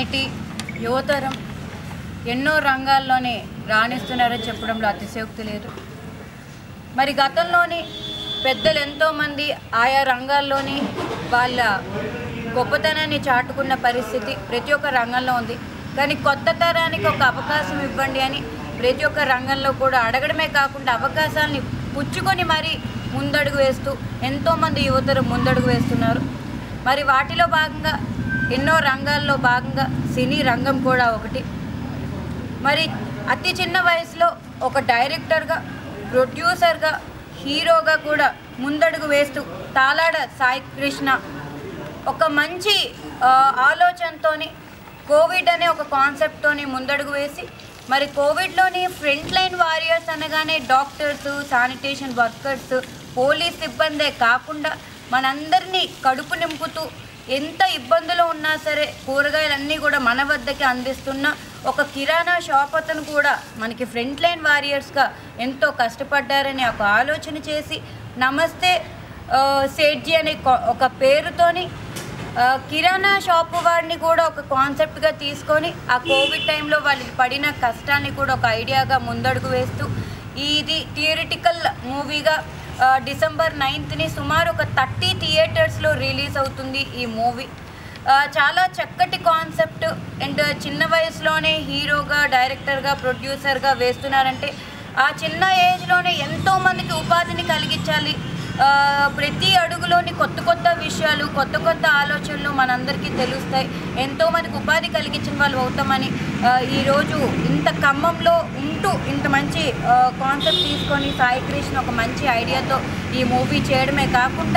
నేటి యువతరం ఎన్నో రంగాల్లోనే రాణిస్తున్నారని చెప్పడంలో అతిశయోక్తి లేదు. మరి గతంలోని పెద్దలు ఎంతోమంది ఆయా రంగాల్లోని వాళ్ళ గొప్పతనాన్ని చాటుకున్న పరిస్థితి ప్రతి ఒక్క రంగంలో ఉంది. కానీ కొత్త తరానికి ఒక అవకాశం ఇవ్వండి అని ప్రతి ఒక్క రంగంలో కూడా అడగడమే కాకుండా అవకాశాలని పుచ్చుకొని మరీ ముందడుగు వేస్తూ ఎంతోమంది యువతరు ముందడుగు వేస్తున్నారు. మరి వాటిలో భాగంగా ఎన్నో రంగాల్లో భాగంగా సినీ రంగం కూడా ఒకటి. మరి అతి చిన్న వయసులో ఒక డైరెక్టర్గా, ప్రొడ్యూసర్గా, హీరోగా కూడా ముందడుగు వేస్తూ తాలాడ సాయి కృష్ణ ఒక మంచి ఆలోచనతోని కోవిడ్ అనే ఒక కాన్సెప్ట్తోని ముందడుగు వేసి మరి కోవిడ్లోని ఫ్రంట్ లైన్ వారియర్స్ అనగానే డాక్టర్స్, శానిటేషన్ వర్కర్స్, పోలీస్ సిబ్బందే కాకుండా మనందరినీ కడుపు నింపుతూ ఎంత ఇబ్బందులు ఉన్నా సరే కూరగాయలన్నీ కూడా మన వద్దకి అందిస్తున్న ఒక కిరాణా షాప్ అతను కూడా మనకి ఫ్రంట్ లైన్ వారియర్స్గా ఎంతో కష్టపడ్డారని ఒక ఆలోచన చేసి నమస్తే సేట్జీ అనే ఒక పేరుతోని కిరాణా షాపు వాడిని కూడా ఒక కాన్సెప్ట్గా తీసుకొని ఆ కోవిడ్ టైంలో వాళ్ళు పడిన కష్టాన్ని కూడా ఒక ఐడియాగా ముందడుగు వేస్తూ ఇది థియరిటికల్ మూవీగా డిసెంబర్ 9ని సుమారు ఒక 30 థియేటర్స్లో రిలీజ్ అవుతుంది ఈ మూవీ. చాలా చక్కటి కాన్సెప్ట్ అండ్ చిన్న వయసులోనే హీరోగా, డైరెక్టర్గా, ప్రొడ్యూసర్గా వేస్తున్నారంటే ఆ చిన్న ఏజ్లోనే ఎంతోమందికి ఉపాధిని కలిగించాలి. ప్రతి అడుగులోని కొత్త కొత్త విషయాలు, కొత్త కొత్త ఆలోచనలు మనందరికీ తెలుస్తాయి. ఎంతోమందికి ఉపాధి కలిగించిన వాళ్ళు అవుతామని ఈరోజు ఇంత ఖమ్మంలో ఉంటూ ఇంత మంచి కాన్సెప్ట్ తీసుకొని సాయి కృష్ణ ఒక మంచి ఐడియాతో ఈ మూవీ చేయడమే కాకుండా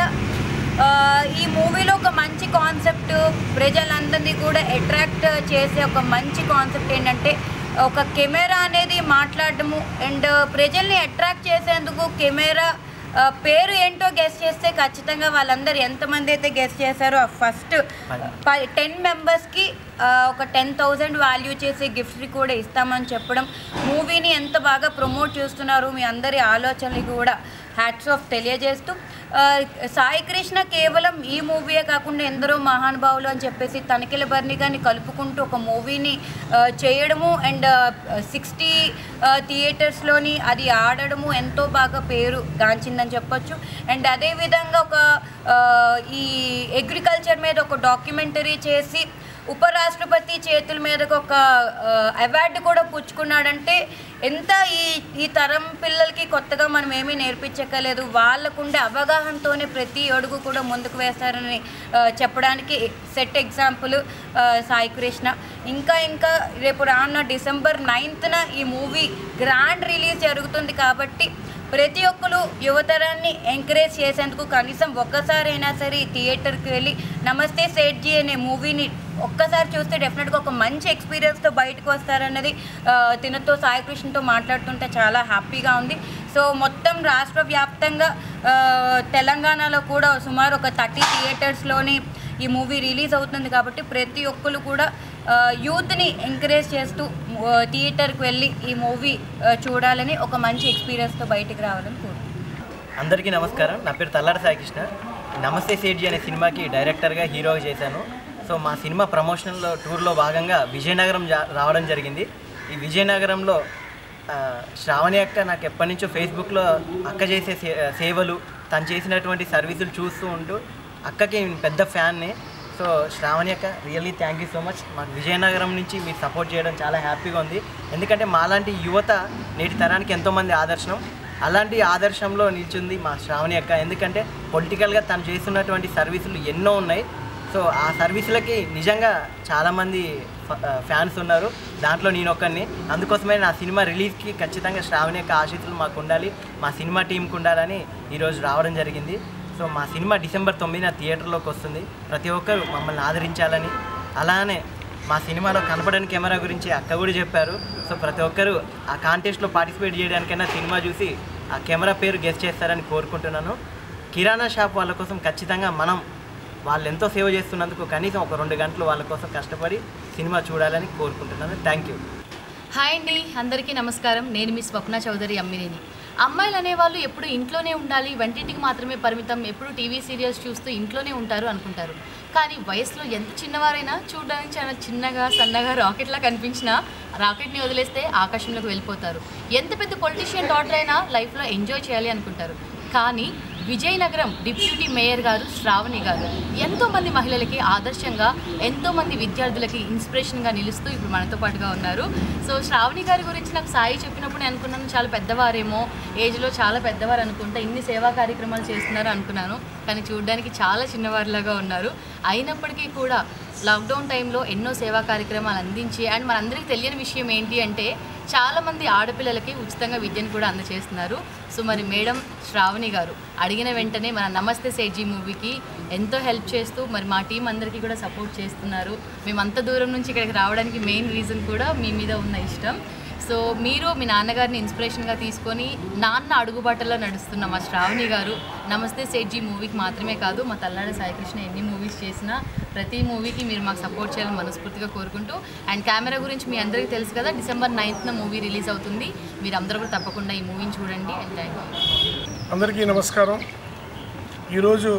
ఈ మూవీలో ఒక మంచి కాన్సెప్ట్ ప్రజలందరినీ కూడా అట్రాక్ట్ చేసే ఒక మంచి కాన్సెప్ట్ ఏంటంటే ఒక కెమెరా అనేది మాట్లాడడము అండ్ ప్రజల్ని అట్రాక్ట్ చేసేందుకు కెమెరా పేరు ఏంటో గెస్ చేస్తే ఖచ్చితంగా వాళ్ళందరూ ఎంతమంది అయితే గెస్ చేశారో ఫస్ట్ 10 మెంబర్స్కి ఒక 10,000 వాల్యూ చేసే గిఫ్ట్ని కూడా ఇస్తామని చెప్పడం, మూవీని ఎంత బాగా ప్రమోట్ చేస్తున్నారు మీ అందరి ఆలోచనలు కూడా హ్యాట్స్ ఆఫ్ తెలియజేస్తూ సాయి కృష్ణ కేవలం ఈ మూవీయే కాకుండా ఎందరో మహానుభావులు అని చెప్పేసి తనిఖీల బర్నిగాని కలుపుకుంటూ ఒక మూవీని చేయడము అండ్ 60 థియేటర్స్లోని అది ఆడడము ఎంతో బాగా పేరు గాంచిందని చెప్పొచ్చు. అండ్ అదేవిధంగా ఒక ఈ అగ్రికల్చర్ మీద ఒక డాక్యుమెంటరీ చేసి ఉపరాష్ట్రపతి చేతుల మీదకు ఒక అవార్డు కూడా పుచ్చుకున్నాడంటే ఎంత ఈ తరం పిల్లలకి కొత్తగా మనం ఏమీ నేర్పించక్కలేదు, వాళ్ళకుండే అవగాహనతోనే ప్రతి అడుగు కూడా ముందుకు వేస్తారని చెప్పడానికి సెట్ ఎగ్జాంపుల్ సాయి కృష్ణ. ఇంకా రేపు రానున్న డిసెంబర్ 9న ఈ మూవీ గ్రాండ్ రిలీజ్ జరుగుతుంది కాబట్టి ప్రతి ఒక్కరు యువతరాన్ని ఎంకరేజ్ చేసేందుకు కనీసం ఒక్కసారైనా సరే థియేటర్కి వెళ్ళి నమస్తే సేట్జీ అనే మూవీని ఒక్కసారి చూస్తే డెఫినెట్గా ఒక మంచి ఎక్స్పీరియన్స్తో బయటకు వస్తారన్నది తినతో సాయి కృష్ణతో మాట్లాడుతుంటే చాలా హ్యాపీగా ఉంది. సో మొత్తం రాష్ట్ర వ్యాప్తంగా తెలంగాణలో కూడా సుమారు ఒక 30 థియేటర్స్లోని ఈ మూవీ రిలీజ్ అవుతుంది కాబట్టి ప్రతి ఒక్కరు కూడా యూత్ని ఎంకరేజ్ చేస్తూ థియేటర్కి వెళ్ళి ఈ మూవీ చూడాలని ఒక మంచి ఎక్స్పీరియన్స్తో బయటికి రావాలని కోరుకుంటున్నాను. అందరికీ నమస్కారం. నా పేరు తల్లాడ సాయి కృష్ణ. నమస్తే సేట్జీ అనే సినిమాకి డైరెక్టర్గా, హీరోగా చేశాను. సో మా సినిమా ప్రమోషనల్ టూర్లో భాగంగా విజయనగరం రావడం జరిగింది. ఈ విజయనగరంలో శ్రావణి అక్క నాకు ఎప్పటి నుంచో ఫేస్బుక్లో అక్క చేసే సేవలు, తను చేసినటువంటి సర్వీసులు చూస్తూ ఉంటూ అక్కకి పెద్ద ఫ్యాన్ని. సో శ్రావణి అక్క, really thank you so much. మాకు విజయనగరం నుంచి మీరు సపోర్ట్ చేయడం చాలా హ్యాపీగా ఉంది. ఎందుకంటే మాలాంటి యువత నేటి తరానికి ఎంతోమంది ఆదర్శనం. అలాంటి ఆదర్శంలో నిలిచింది మా శ్రావణి అక్క. ఎందుకంటే పొలిటికల్గా తను చేస్తున్నటువంటి సర్వీసులు ఎన్నో ఉన్నాయి. సో ఆ సర్వీసులకి నిజంగా చాలామంది ఫ్యాన్స్ ఉన్నారు, దాంట్లో నేను ఒక్కరిని. అందుకోసమే నా సినిమా రిలీజ్కి ఖచ్చితంగా శ్రావణి యొక్క ఆశీస్సులు మాకు ఉండాలి, మా సినిమా టీంకి ఉండాలని ఈరోజు రావడం జరిగింది. సో మా సినిమా డిసెంబర్ 9న థియేటర్లోకి వస్తుంది. ప్రతి ఒక్కరు మమ్మల్ని ఆదరించాలని, అలానే మా సినిమాలో కనపడని కెమెరా గురించి అక్క కూడా చెప్పారు. సో ప్రతి ఒక్కరు ఆ కాంటెస్ట్లో పార్టిసిపేట్ చేయడానికైనా సినిమా చూసి ఆ కెమెరా పేరు గెస్ చేస్తారని కోరుకుంటున్నాను. కిరాణా షాప్ వాళ్ళ కోసం ఖచ్చితంగా వాళ్ళు ఎంతో సేవ చేస్తున్నందుకు కనీసం ఒక 2 గంటలు వాళ్ళ కోసం కష్టపడి సినిమా చూడాలని కోరుకుంటున్నాను. Thank you. హాయ్ అండి, అందరికీ నమస్కారం. నేను మీ స్వప్న చౌదరి అమ్మినేని. అమ్మాయిలు అనేవాళ్ళు ఎప్పుడు ఇంట్లోనే ఉండాలి, వంటింటికి మాత్రమే పరిమితం, ఎప్పుడు టీవీ సీరియల్స్ చూస్తూ ఇంట్లోనే ఉంటారు అనుకుంటారు. కానీ వయసులో ఎంత చిన్నవారైనా చూడడానికి చాలా చిన్నగా సన్నగా రాకెట్లా కనిపించినా రాకెట్ని వదిలేస్తే ఆకాశంలోకి వెళ్ళిపోతారు. ఎంత పెద్ద పొలిటీషియన్ డాటర్ అయినా లైఫ్లో ఎంజాయ్ చేయాలి అనుకుంటారు. కానీ విజయనగరం డిప్యూటీ మేయర్ గారు శ్రావణి గారు ఎంతోమంది మహిళలకి ఆదర్శంగా, ఎంతోమంది విద్యార్థులకి ఇన్స్పిరేషన్గా నిలుస్తూ ఇప్పుడు మనతో పాటుగా ఉన్నారు. సో శ్రావణి గారి గురించి నాకు సాయి చెప్పినప్పుడు నేను అనుకున్నాను చాలా పెద్దవారేమో, ఏజ్లో చాలా పెద్దవారు అనుకుంటా, ఇన్ని సేవా కార్యక్రమాలు చేస్తున్నారు అనుకున్నాను. కానీ చూడడానికి చాలా చిన్నవారిలాగా ఉన్నారు. అయినప్పటికీ కూడా లాక్డౌన్ టైంలో ఎన్నో సేవా కార్యక్రమాలు అందించి, అండ్ మనందరికీ తెలియని విషయం ఏంటి అంటే చాలామంది ఆడపిల్లలకి ఉచితంగా విద్యను కూడా అందజేస్తున్నారు. సో మరి మేడం శ్రావణి గారు అడిగిన వెంటనే మన నమస్తే సేఠ్జీ మూవీకి ఎంతో హెల్ప్ చేస్తూ మరి మా టీం అందరికీ కూడా సపోర్ట్ చేస్తున్నారు. మేము అంత దూరం నుంచి ఇక్కడికి రావడానికి మెయిన్ రీజన్ కూడా మీ మీద ఉన్న ఇష్టం. సో మీరు మీ నాన్నగారిని ఇన్స్పిరేషన్గా తీసుకొని నాన్న అడుగుబాటల్లో నడుస్తున్న మా శ్రావణి గారు నమస్తే సేఠ్జీ మూవీకి మాత్రమే కాదు, మా తల్లాడ సాయికృష్ణ ఎన్ని మూవీస్ చేసినా ప్రతి మూవీకి మీరు మాకు సపోర్ట్ చేయాలని మనస్ఫూర్తిగా కోరుకుంటూ, అండ్ కెమెరా గురించి మీ అందరికీ తెలుసు కదా, December 9th మూవీ రిలీజ్ అవుతుంది. మీరు అందరూ కూడా తప్పకుండా ఈ మూవీని చూడండి. And thank you. అందరికీ నమస్కారం. ఈరోజు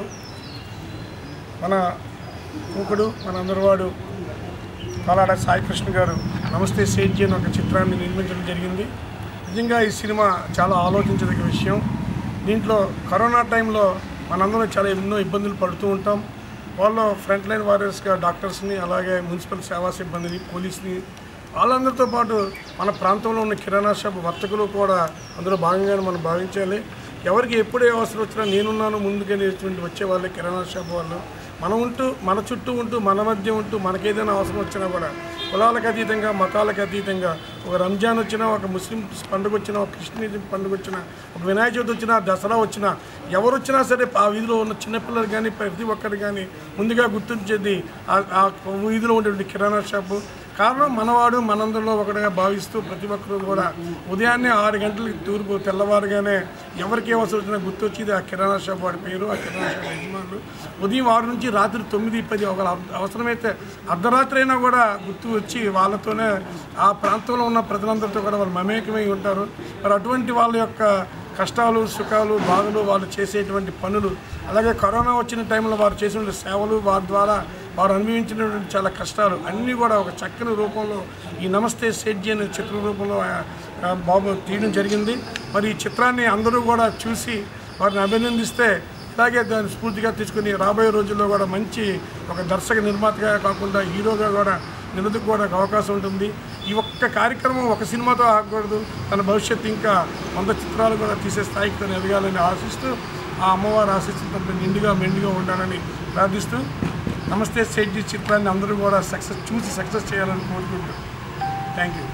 మన యువకుడు మనందరివాడు తల్లాడ సాయికృష్ణ గారు నమస్తే సేఠ్జీ అని ఒక చిత్రాన్ని నిర్మించడం జరిగింది. నిజంగా ఈ సినిమా చాలా ఆలోచించదగ్గ విషయం. దీంట్లో కరోనా టైంలో మనందరం చాలా ఎన్నో ఇబ్బందులు పడుతూ ఉంటాం. వాళ్ళు ఫ్రంట్ లైన్ వారియర్స్గా డాక్టర్స్ని, అలాగే మున్సిపల్ సేవా సిబ్బందిని, పోలీస్ని, వాళ్ళందరితో పాటు మన ప్రాంతంలో ఉన్న కిరాణా షాప్ వర్తకులు కూడా అందులో భాగంగానే మనం భావించాలి. ఎవరికి ఎప్పుడే అవసరం వచ్చినా నేనున్నాను ముందుకెళ్ళేటువంటి వచ్చే వాళ్ళే కిరాణా షాప్ వాళ్ళు. మన చుట్టూ ఉంటూ, మన మధ్య ఉంటూ, మనకేదైనా అవసరం వచ్చినా కూడా కులాలకు అతీతంగా, మతాలకు అతీతంగా, ఒక రంజాన్ వచ్చినా, ఒక ముస్లిం పండుగ వచ్చినా, ఒక క్రిస్టియన్ పండుగ వచ్చినా, ఒక వినాయక చవితి వచ్చినా, దసరా వచ్చినా, ఎవరు వచ్చినా సరే ఆ వీధిలో ఉన్న చిన్నపిల్లలు కానీ ప్రతి ఒక్కరు కానీ ముందుగా గుర్తించేది ఆ వీధిలో ఉండేటువంటి కిరాణా షాపు. కారణం మనవాడు మనందరిలో ఒకటిగా భావిస్తూ ప్రతి ఒక్కరు కూడా ఉదయాన్నే 6 గంటలకి తూర్పు తెల్లవారుగానే ఎవరికి అవసరం వచ్చినా గుర్తొచ్చేది ఆ కిరాణా షాప్ వాడి పేరు, ఆ కిరాణా షాప్ యజమానులు. ఉదయం 6 నుంచి రాత్రి 9, 10 ఒక అవసరమైతే అర్ధరాత్రి అయినా కూడా గుర్తు వచ్చి వాళ్ళతోనే ఆ ప్రాంతంలో ఉన్న ప్రజలందరితో కూడా వాళ్ళు మమేకమై ఉంటారు. మరి అటువంటి వాళ్ళ యొక్క కష్టాలు, సుఖాలు, బాధలు, వాళ్ళు చేసేటువంటి పనులు, అలాగే కరోనా వచ్చిన టైంలో వారు చేసిన సేవలు, వారి ద్వారా వారు అనుభవించినటువంటి చాలా కష్టాలు అన్నీ కూడా ఒక చక్కని రూపంలో ఈ నమస్తే సేఠ్జీ అనే చిత్ర రూపంలో బాబు తీయడం జరిగింది. మరి ఈ చిత్రాన్ని అందరూ కూడా చూసి వారిని అభినందిస్తే, అలాగే దాన్ని స్ఫూర్తిగా తీసుకుని రాబోయే రోజుల్లో కూడా మంచి ఒక దర్శక నిర్మాతగా కాకుండా హీరోగా కూడా నిలదొక్కుకోవడానికి అవకాశం ఉంటుంది. ఈ ఒక్క కార్యక్రమం ఒక సినిమాతో ఆగకూడదు, తన భవిష్యత్తు ఇంకా 100 చిత్రాలు కూడా తీసే స్థాయికి తను ఎదగాలని ఆశిస్తూ, ఆ అమ్మవారు ఆశిస్తున్న నిండుగా మెండుగా ఉండాలని ప్రార్థిస్తూ నమస్తే సేఠ్జీ చిత్రాన్ని అందరూ కూడా సక్సెస్ చేయాలని కోరుకుంటూ థ్యాంక్ యూ.